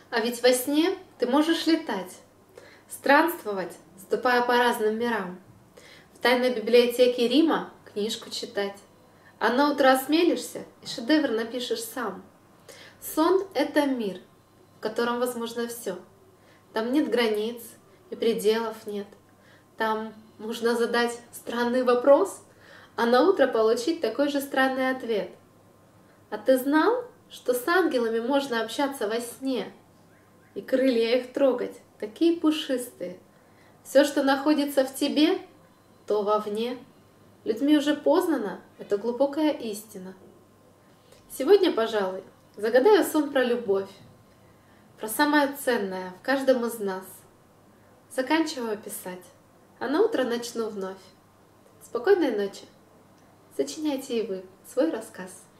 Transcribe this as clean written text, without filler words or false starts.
А ведь во сне ты можешь летать, странствовать, ступая по разным мирам, в тайной библиотеке Рима книжку читать, а на утро осмелишься и шедевр напишешь сам. Сон — это мир, в котором возможно все. Там нет границ и пределов нет. Там можно задать странный вопрос, а на утро получить такой же странный ответ. А ты знал, что с ангелами можно общаться во сне? И крылья их трогать, такие пушистые. Все, что находится в тебе, то вовне. Людьми уже познано, это глубокая истина. Сегодня, пожалуй, загадаю сон про любовь, про самое ценное в каждом из нас. Заканчиваю писать, а на утро начну вновь. Спокойной ночи. Сочиняйте и вы свой рассказ.